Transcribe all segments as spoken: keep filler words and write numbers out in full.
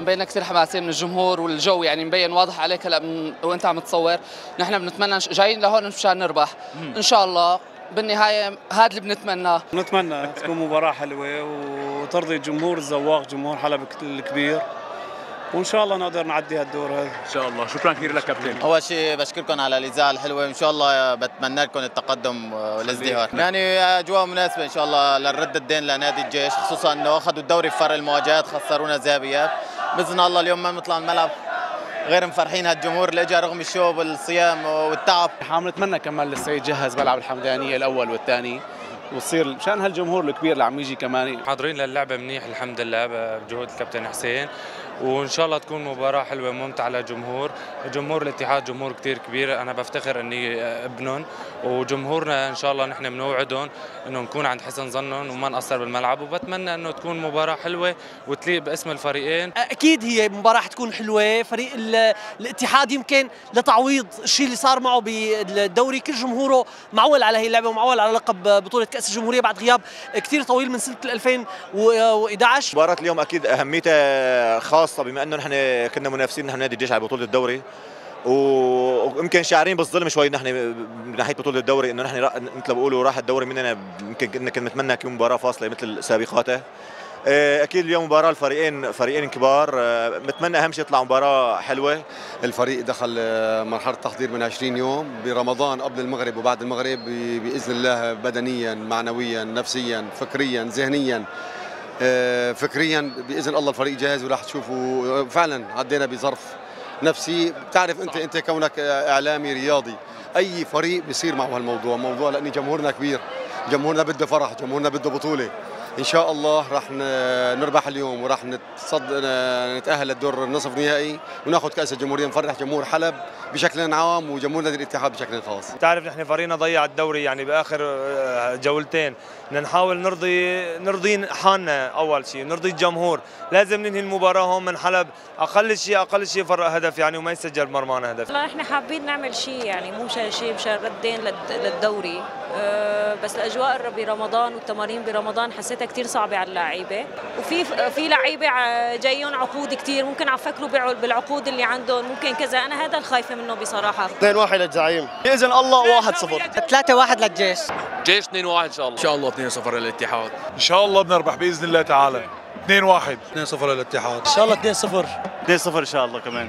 مبينه كثير حماسيه من الجمهور، والجو يعني مبين واضح عليك هلا من وانت عم تصور. نحن بنتمنى جايين لهون مشان نربح ان شاء الله. بالنهايه هذا اللي بنتمناه. نتمنى تكون مباراه حلوه وترضي الجمهور الزواق، جمهور حلب الكبير، وان شاء الله نقدر نعدي هالدور هذا ان شاء الله. شكرا كثير لك كابتن. اول شيء بشكركم على الاذاعه الحلوه، وان شاء الله بتمنى لكم التقدم والازدهار. يعني اجواء مناسبه ان شاء الله للرد الدين لنادي الجيش، خصوصا انه اخذوا الدوري بفرق المواجهات، خسرونا ذهابيات. باذن الله اليوم ما بنطلع الملعب غير مفرحين هالجمهور اللي اجى رغم الشوب والصيام والتعب. عم نتمنى كمان لسه يتجهز ملعب الحمدانيه الاول والثاني، وتصير مشان هالجمهور الكبير اللي عم يجي كمان. حاضرين للعبه منيح الحمد لله بجهود الكابتن حسين، وان شاء الله تكون مباراه حلوه ممتعه للجمهور. جمهور الاتحاد جمهور كثير كبير، انا بفتخر اني ابنهم، وجمهورنا ان شاء الله نحن بنوعدهم انه نكون عند حسن ظنهم وما نقصر بالملعب، وبتمنى انه تكون مباراه حلوه وتليق باسم الفريقين. اكيد هي مباراه حتكون حلوه. فريق الاتحاد يمكن لتعويض الشيء اللي صار معه بالدوري، كل جمهوره معول على هي اللعبه ومعول على لقب بطوله كاس الجمهوريه بعد غياب كثير طويل من سنه ألفين وإحدى عشر. مباراه اليوم اكيد اهميتها خاصه بما انه نحن كنا منافسين نحن نادي الجيش على بطوله الدوري، ويمكن شاعرين بالظلم شوي نحن من ناحيه بطوله الدوري، انه نحن مثل ما بيقولوا راح الدوري مننا. يمكن كنا نتمنى يكون مباراه فاصله مثل سابقاته. اكيد اليوم مباراه الفريقين فريقين كبار، بتمنى اهم شيء يطلع مباراه حلوه. الفريق دخل مرحله تحضير من عشرين يوم برمضان، قبل المغرب وبعد المغرب باذن الله، بدنيا معنويا نفسيا فكريا ذهنيا. فكريا باذن الله الفريق جاهز، وراح تشوفوا فعلا عدينا بظرف نفسي. بتعرف انت انت كونك اعلامي رياضي، اي فريق بيصير معه هالموضوع موضوع، لان جمهورنا كبير، جمهورنا بده فرح، جمهورنا بده بطوله. ان شاء الله راح نربح اليوم، وراح نتصد نتاهل للدور النصف نهائي، وناخذ كاس الجمهوريه، نفرح جمهور حلب بشكل عام وجمهور نادي الاتحاد بشكل خاص. بتعرف نحن فريقنا ضيع الدوري يعني باخر جولتين، بدنا نحاول نرضي نرضي حالنا اول شيء، نرضي الجمهور. لازم ننهي المباراه هون من حلب، اقل شيء اقل شيء فرق هدف يعني، وما يسجل مرمانا هدف. والله احنا حابين نعمل شيء يعني، مو شيء مشان ردين للدوري، أه بس الاجواء برمضان والتمارين برمضان حسيتها كثير صعبه على اللعيبه، وفي في لعيبه جايين عقود كثير، ممكن عم فكروا بالعقود اللي عندهم، ممكن كذا. انا هذا الخايفه منه بصراحه. اثنين واحد للزعيم باذن الله، واحد صفر. ثلاثة واحد للجيش. جيش اثنين واحد ان شاء الله. ان شاء الله اثنين صفر للاتحاد. ان شاء الله بنربح باذن الله تعالى. اثنين واحد. اثنين صفر للاتحاد. ان شاء الله اثنين صفر. اثنين صفر ان شاء الله كمان.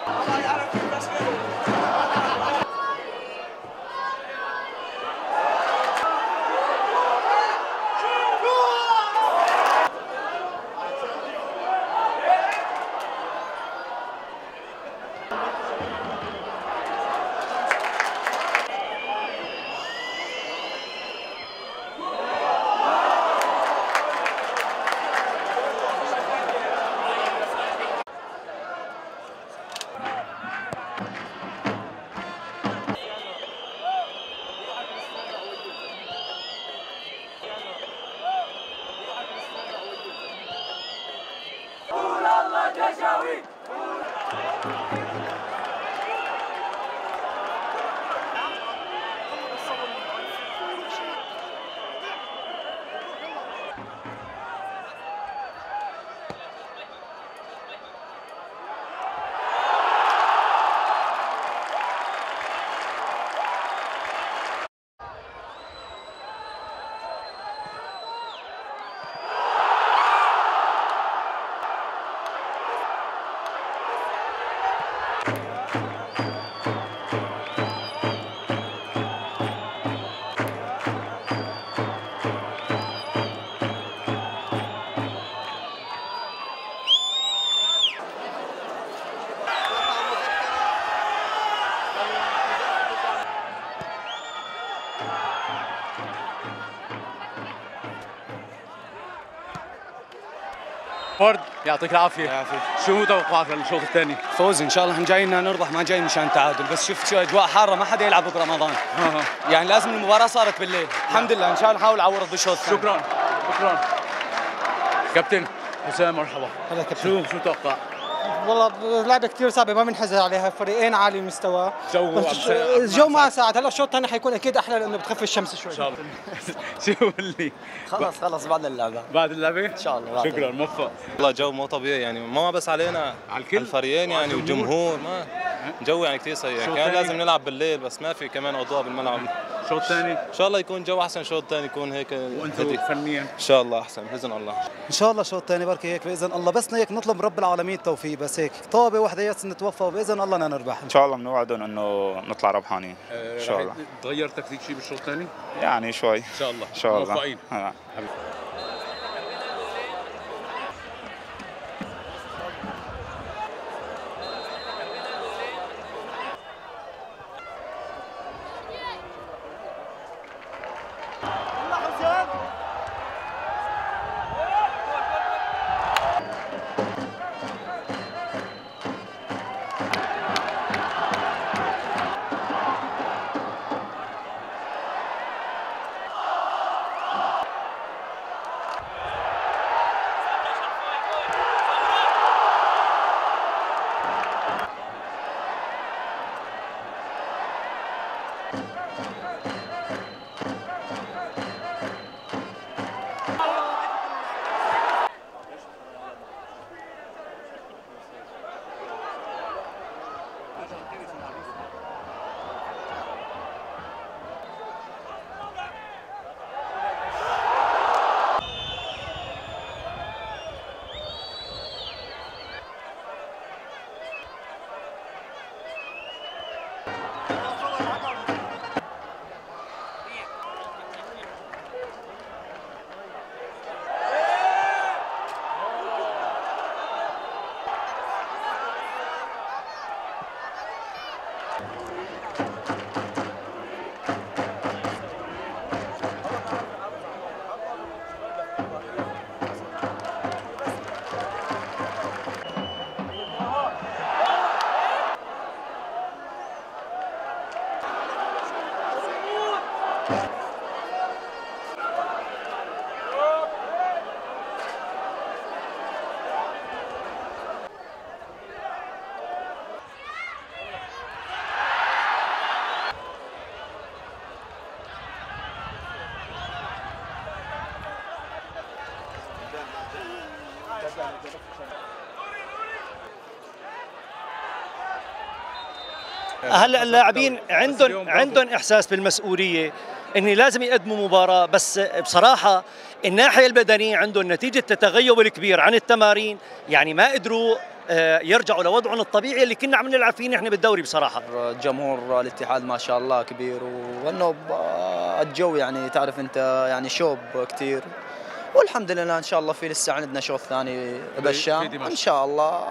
فرد يعطيك العافيه. شو توقعاتك للشوط الثاني؟ فوز ان شاء الله. احنا جايين نربح، ما جايين مشان تعادل، بس شفت شو اجواء حاره، ما حدا يلعب برمضان. يعني لازم المباراه صارت بالليل. الحمد لله ان شاء الله نحاول نعوض بالشوط الثاني. شكرا شكرا كابتن حسام، مرحبا. هلا كابتن. شو شو توقع؟ والله لعبه كثير صعبه، ما بنحزن عليها، فريقين عالي المستوى. جو الجو ما ساعد. هلا الشوط الثاني حيكون اكيد احلى لانه بتخفي الشمس شوي. ان شاء الله. شو اللي خلص خلص بعد اللعبه. بعد اللعبه ان شاء الله. شكرا، موفق. والله جو مو طبيعي يعني، ما بس علينا، على الكل، الفريقين يعني والجمهور. ما جو يعني كثير سيء. كان لازم نلعب بالليل بس ما في كمان اضواء بالملعب. شوط ثاني ان شاء الله يكون جو احسن، شوط ثاني يكون هيك وانتم فنيا ان شاء الله احسن باذن الله. ان شاء الله شوط ثاني بركي هيك باذن الله، بس هيك نطلب من رب العالمين التوفيق، بس هيك طابه وحده يس نتوفى وباذن الله نربح. ان شاء الله بنوعدهم انه نطلع ربحانين ان شاء الله. تغير تكتيك شيء بالشوط الثاني؟ يعني شوي ان شاء الله. ان شاء الله موفقين. هلا اللاعبين عندهم عندهم احساس بالمسؤوليه، اني لازم يقدموا مباراه، بس بصراحه الناحيه البدنيه عندهم نتيجه التغيب الكبير عن التمارين، يعني ما قدروا يرجعوا لوضعهم الطبيعي اللي كنا عم نلعب فيه نحن بالدوري. بصراحه جمهور الاتحاد ما شاء الله كبير، وانه الجو يعني تعرف انت يعني شوب كثير، والحمد لله ان شاء الله في لسه عندنا شوط ثاني بالشام ان شاء الله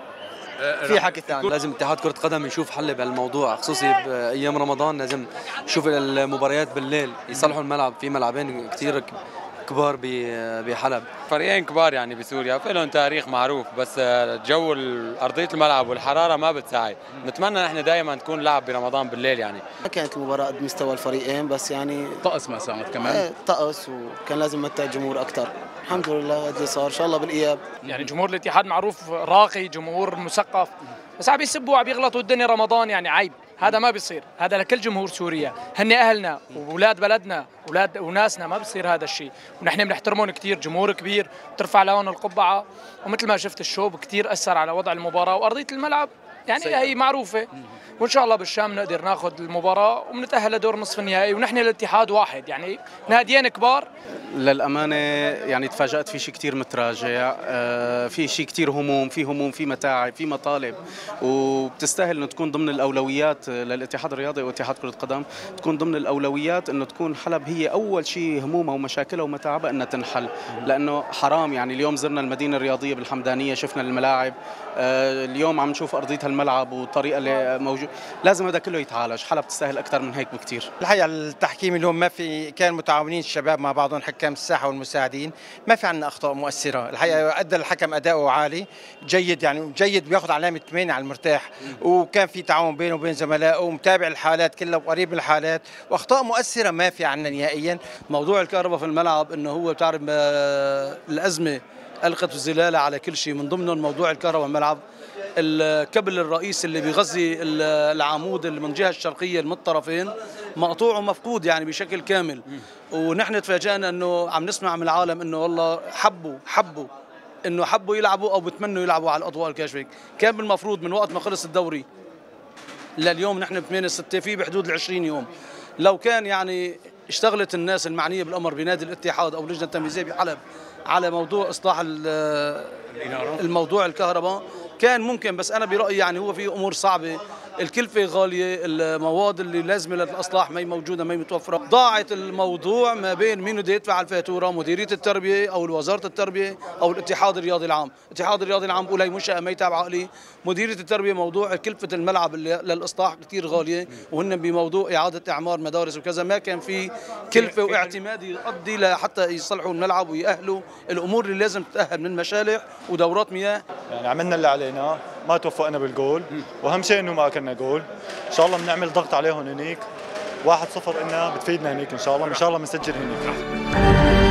في حكي ثاني. لازم اتحاد كرة قدم يشوف حل بهالموضوع، خصوصي بايام رمضان لازم يشوف المباريات بالليل، يصلحوا الملعب، في ملعبين كثير كبار بحلب، فريقين كبار يعني بسوريا، في لهم تاريخ معروف، بس جو ارضيه الملعب والحراره ما بتساعد. نتمنى نحن دائما تكون لعب برمضان بالليل. يعني ما كانت المباراه قد مستوى الفريقين، بس يعني طقس ما صارت كمان ايه طقس، وكان لازم نمتع الجمهور اكثر. الحمد لله اللي صار ان شاء الله بالاياب. يعني جمهور الاتحاد معروف راقي، جمهور مثقف، بس عم يسبوا وعم يغلطوا الدنيا. رمضان يعني عيب، هذا ما بيصير، هذا لكل جمهور سوريا، هن اهلنا واولاد بلدنا، اولاد وناسنا، ما بصير هذا الشيء، ونحن بنحترمهم كثير، جمهور كبير بترفع لهم القبعه، ومثل ما شفت الشوب كثير اثر على وضع المباراه وارضيه الملعب، يعني سيئة. هي معروفه، وان شاء الله بالشام نقدر ناخذ المباراه ونتاهل لدور نصف النهائي، ونحن الاتحاد واحد، يعني ناديين كبار. للامانه يعني تفاجات في شيء كثير متراجع، في شيء كثير هموم، في هموم، في متاعب، في مطالب، وبتستاهل انه تكون ضمن الاولويات للاتحاد الرياضي واتحاد كره القدم، تكون ضمن الاولويات انه تكون حلب هي اول شيء همومها ومشاكلها ومتاعبها انها تنحل، لانه حرام. يعني اليوم زرنا المدينه الرياضيه بالحمدانيه، شفنا الملاعب، اليوم عم نشوف ارضيه الملعب والطريقه اللي موجود، لازم هذا كله يتعالج. حلب تستاهل اكثر من هيك بكثير. الحقيقه التحكيم اليوم ما في، كان متعاونين الشباب مع بعضهم، حكام الساحه والمساعدين، ما في عندنا اخطاء مؤثره. الحقيقه ادى الحكم اداؤه عالي جيد، يعني جيد، بياخذ علامه ثمانية على المرتاح، وكان في تعاون بينه وبين زملائه، ومتابع الحالات كلها وقريب من الحالات، واخطاء مؤثره ما في عندنا نهائيا. موضوع الكهرباء في الملعب انه هو بتعرف الازمه ألقت الزلالة على كل شيء، من ضمنهم موضوع الكهرباء والملعب. الكبل الرئيسي اللي بيغذي العمود اللي من الجهة الشرقية من الطرفين مقطوع ومفقود يعني بشكل كامل، ونحن تفاجأنا انه عم نسمع من العالم انه والله حبوا حبوا انه حبوا يلعبوا او بتمنوا يلعبوا على الاضواء الكاشفة. كان بالمفروض من وقت ما خلص الدوري لليوم نحن ب ثمانية ستة في بحدود ال عشرين يوم، لو كان يعني اشتغلت الناس المعنية بالأمر بنادي الاتحاد أو اللجنة التنفيذية بحلب على موضوع إصلاح الموضوع الكهرباء كان ممكن. بس أنا برأيي يعني هو في أمور صعبة، الكلفة غالية، المواد اللي لازمة للإصلاح ما هي موجودة، ما هي متوفرة. ضاعت الموضوع ما بين مين بده يدفع الفاتورة، مديرية التربية أو وزارة التربية أو الاتحاد الرياضي العام. الاتحاد الرياضي العام بقول هي منشأة ما يتابعها لي، مديرية التربية موضوع كلفة الملعب للإصلاح كثير غالية، وهن بموضوع إعادة إعمار مدارس وكذا ما كان في كلفة واعتماد يؤدي لحتى يصلحوا الملعب ويأهلوا الأمور اللي لازم تتأهل من مشالح ودورات مياه. يعني عملنا اللي علينا، ما توفقنا بالجول، واهم شيء انه ما اكلنا جول. ان شاء الله بنعمل ضغط عليهم هنيك، واحد صفر إنها بتفيدنا هنيك ان شاء الله، ان شاء الله بنسجل هنيك.